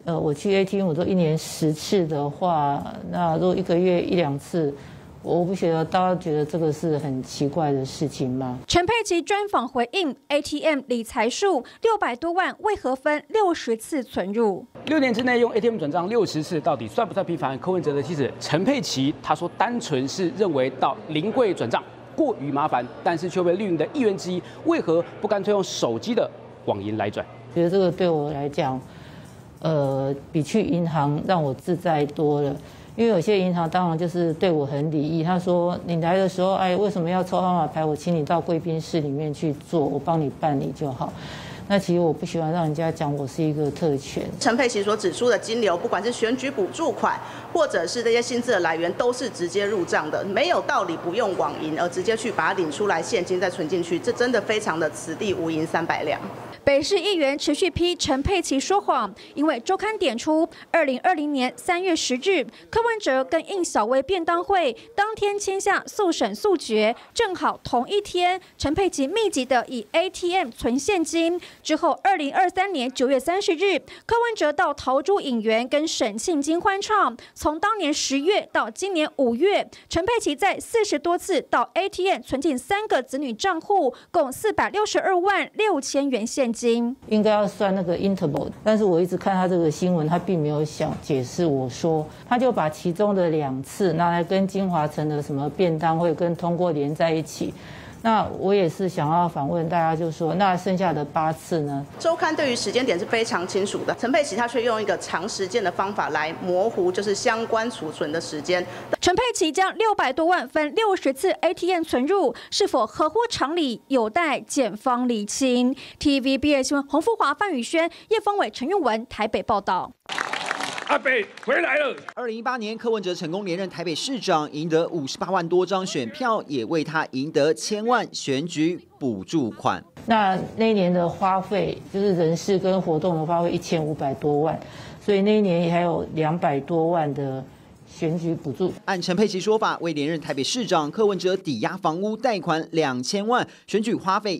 我去 ATM 我都1年10次的话，那如果1个月1、2次。我不觉得大家觉得这个是很奇怪的事情吗？ 陈佩琪专访回应 ，ATM 理财数600多万，为何分60次存入 ？6年之内用 ATM 转账60次，到底算不算频繁？柯文哲的妻子陈佩琪她说，单纯是认为到临柜转账过于麻烦，但是却被绿营的议员之一，为何不干脆用手机的网银来转？ 觉得这个对我来讲，比去银行让我自在多了。因为有些银行当然就是对我很礼仪，他说你来的时候，哎，为什么要抽号码牌？我请你到贵宾室里面去做，我帮你办理就好。那其实我不喜欢让人家讲我是一个特权。 陈佩琪所指出的金流，不管是选举补助款，或者是这些薪资的来源，都是直接入账的，没有道理不用网银而直接去把它领出来现金再存进去，这真的非常的此地无银300两。 北市议员持续批陈佩琪说谎，因为周刊点出，2020年3月10日，柯文哲跟应小薇便当会当天签下速审速决，正好同一天，陈佩琪密集的以 ATM 存现金。之后，2023年9月30日，柯文哲到桃竹影园跟沈庆金欢唱。从当年10月到今年5月，陈佩琪在40多次到 ATM 存进3个子女账户，共462万6千元现金。 应该要算那个 interval， 但是我一直看他这个新闻，他并没有想解释我说，他就把其中的2次拿来跟金华城的什么便当会跟通过连在一起。那我也是想要访问大家，就说那剩下的8次呢？ 周刊对于时间点是非常清楚的，陈佩琪他却用一个长时间的方法来模糊，就是相关储存的时间。 陈佩琪将600多万分60次 ATM 存入，是否合乎常理，有待检方厘清。TVBS 新闻洪富华、范宇轩、叶丰伟、陈韵文台北报道。 阿北回来了。 2018年，柯文哲成功连任台北市长，赢得58万多张选票，也为他赢得1000万选举补助款。 那一年的花费，就是人事跟活动的花费1500多万，所以那一年也还有200多万的选举补助。 按陈佩琪说法，为连任台北市长，柯文哲抵押房屋贷款2000万，选举花费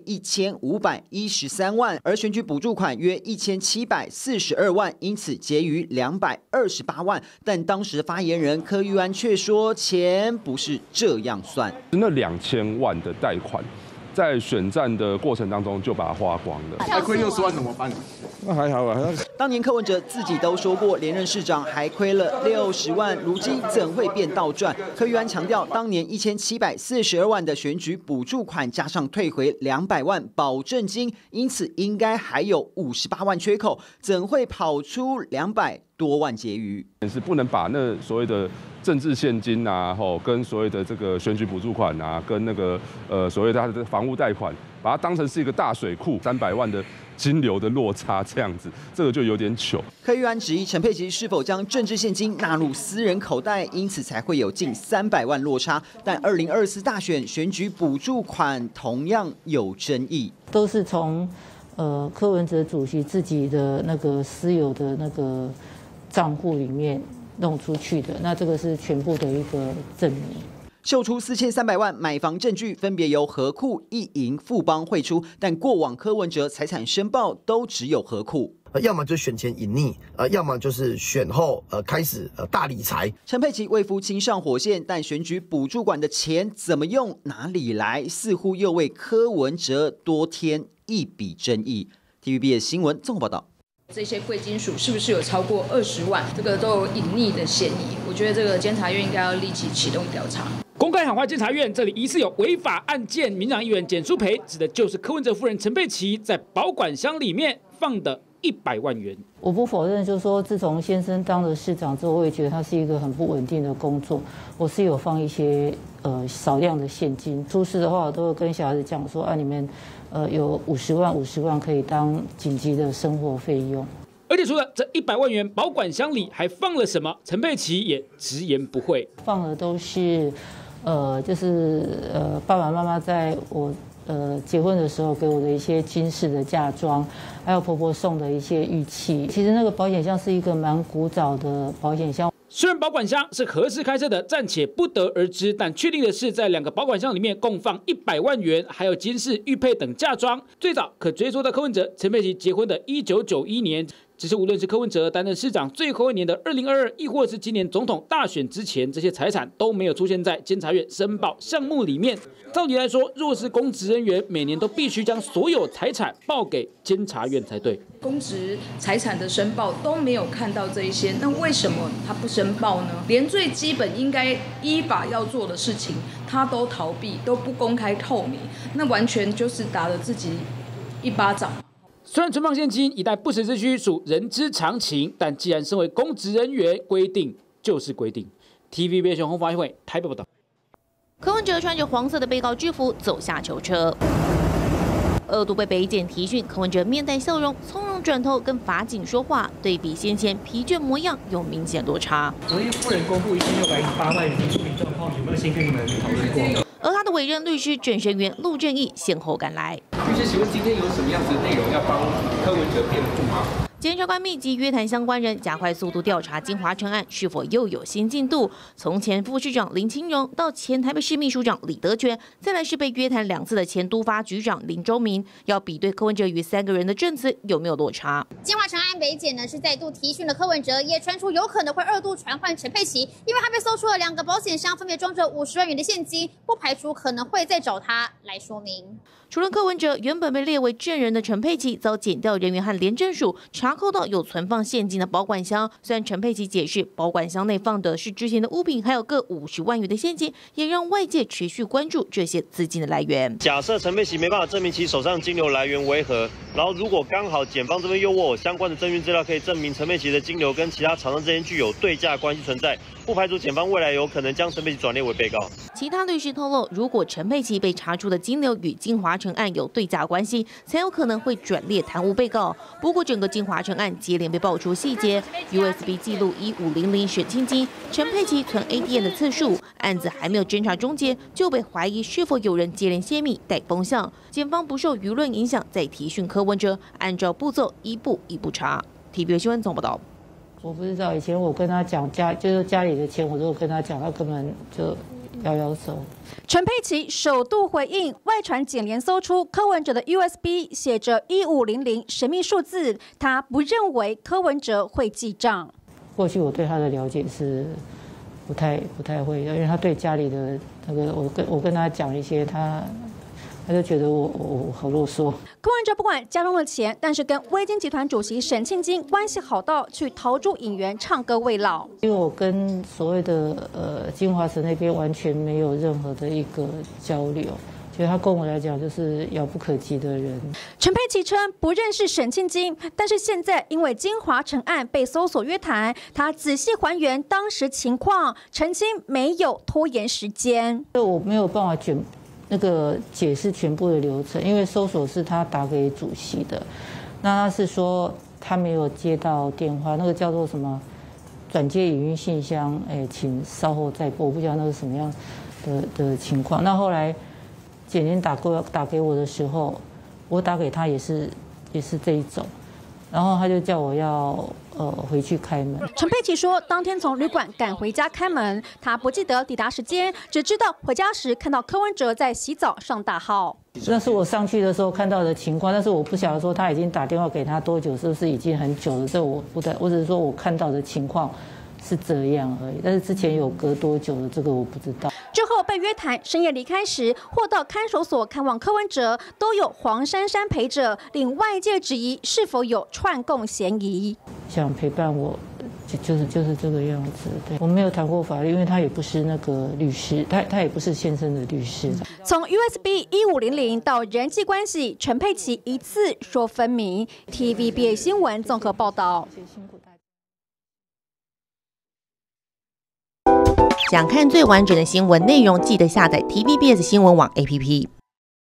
1513万，而选举补助款约1742万，因此结余228万。但当时的发言人柯玉安却说，钱不是这样算。 那2000万的贷款，在选战的过程当中就把它花光了， 还亏60万怎么办？ 那还好啊。 当年柯文哲自己都说过，连任市长还亏了60万，如今怎会变倒赚？柯玉安强调，当年1742万的选举补助款加上退回200万保证金，因此应该还有58万缺口，怎会跑出200多万结余？ 是不能把那所谓的政治现金啊，跟所谓的这个选举补助款啊，跟那个所谓的他的房屋贷款，把它当成是一个大水库，300万的金流的落差这样子，这个就有点糗。 柯玉安质疑陈佩琪是否将政治现金纳入私人口袋，因此才会有近300万落差。但2024大选选举补助款同样有争议， 都是从柯文哲主席自己的那个私有的那个账户里面弄出去的，那这个是全部的一个证明。 秀出4300万买房证据，分别由合库、一银、富邦汇出，但过往柯文哲财产申报都只有合库。 要么就选前隐匿，要么就是选后开始大理财。 陈佩琪为夫亲上火线，但选举补助款的钱怎么用、哪里来，似乎又为柯文哲多添一笔争议。TVBS 新闻综合报道。 这些贵金属是不是有超过20万？这个都有隐匿的嫌疑。我觉得这个监察院应该要立即启动调查。 公开喊话监察院，这里疑似有违法案件。民党议员简书培指的就是柯文哲夫人陈佩琪在保管箱里面放的100万元。 我不否认，就是说，自从先生当了市长之后，我也觉得他是一个很不稳定的工作。我是有放一些少量的现金，出事的话，我都会跟小孩子讲说啊，你们有50万可以当紧急的生活费用。 而且除了这100万元保管箱里还放了什么，陈佩琪也直言不讳， 放的都是就是爸爸妈妈在我结婚的时候给我的一些金饰的嫁妆，还有婆婆送的一些玉器。其实那个保险箱是一个蛮古早的保险箱。 虽然保管箱是何时开设的，暂且不得而知，但确定的是，在2个保管箱里面共放100万元，还有金饰、玉佩等嫁妆。最早可追溯到柯文哲、陈佩琪结婚的1991年。 只是无论是柯文哲担任市长最后一年的2022，亦或是今年总统大选之前，这些财产都没有出现在监察院申报项目里面。照理来说，若是公职人员，每年都必须将所有财产报给监察院才对。 公职财产的申报都没有看到这一些，那为什么他不申报呢？连最基本应该依法要做的事情，他都逃避，都不公开透明，那完全就是打了自己一巴掌。 虽然存放现金以待不时之需属人之常情，但既然身为公职人员，规定就是规定。TVBS 红发会台北报道。 柯文哲穿着黄色的被告制服走下囚车，2度被北检提讯，柯文哲面带笑容，从容转头跟法警说话，对比先前疲倦模样有明显落差。 昨天夫人公布1618万元处理状况，有没有先跟你们讨论过？ 而他的委任律师郑声元、陆正义先后赶来。 律师，请问今天有什么样子的内容要帮柯文哲辩护吗？ 检察官密集约谈相关人，加快速度调查金华城案是否又有新进度。从前副市长林清荣到前台北市秘书长李德权，再来是被约谈2次的前都发局长林周明，要比对柯文哲与3个人的证词有没有落差。 金华城案北检呢是再度提讯了柯文哲，也传出有可能会2度传唤陈佩琪，因为他被搜出了2个保险箱，分别装着50万元的现金，不排除可能会再找他来说明。 除了柯文哲，原本被列为证人的陈佩琪，遭检调人员和廉政署查扣到有存放现金的保管箱。虽然陈佩琪解释，保管箱内放的是之前的物品，还有各50万元的现金，也让外界持续关注这些资金的来源。 假设陈佩琪没办法证明其手上金流来源为何，然后如果刚好检方这边又握有相关的证据资料，可以证明陈佩琪的金流跟其他厂商之间具有对价关系存在，不排除检方未来有可能将陈佩琪转列为被告。 其他律师透露，如果陈佩琪被查出的金流与金华城案有对价关系，才有可能会转列贪污被告。不过，整个金华城案接连被爆出细节 ，USB 记录1500审清金，陈佩琪存 ATM 的次数，案子还没有侦查终结，就被怀疑是否有人接连泄密带风向。检方不受舆论影响，再提讯柯文哲，按照步骤一步一步查。TVB 新闻总报道。 我不知道，以前我跟他讲就是家里的钱，我都跟他讲，他根本就摇摇手。 陈佩琪首度回应外传检联搜出柯文哲的 USB 写着1500神秘数字，他不认为柯文哲会记账。 过去我对他的了解是不太会，因为他对家里的那个，我跟他讲一些，他就觉得我好啰嗦。 柯文哲不管家中的钱，但是跟威金集团主席沈庆金关系好到去陶朱影园唱歌慰劳。 因为我跟所谓的金华城那边完全没有任何的一个交流，所以他跟我来讲就是遥不可及的人。 陈佩琪称不认识沈庆金，但是现在因为金华城案被搜索约谈，他仔细还原当时情况，澄清没有拖延时间。 我没有办法解释全部的流程，因为搜索是他打给主席的，那他是说他没有接到电话，那个叫做什么转接语音信箱，请稍后再拨，我不知道那是什么样的情况。那后来检联打给我的时候，我打给他也是这一种，然后他就叫我要回去开门。 陈佩琪说，当天从旅馆赶回家开门，他不记得抵达时间，只知道回家时看到柯文哲在洗澡上大号。 那是我上去的时候看到的情况，但是我不晓得说他已经打电话给他多久，是不是已经很久了？这我只是说我看到的情况是这样而已，但是之前有隔多久的这个我不知道。 之后被约谈，深夜离开时或到看守所看望柯文哲，都有黄珊珊陪着，令外界质疑是否有串供嫌疑。 想陪伴我，就是这个样子。对，我没有谈过法律，因为他也不是那个律师，他也不是先生的律师。 从 USB 1500到人际关系，陈佩琪一次说分明。TVBS 新闻综合报道。 想看最完整的新闻内容，记得下载 TVBS 新闻网 APP。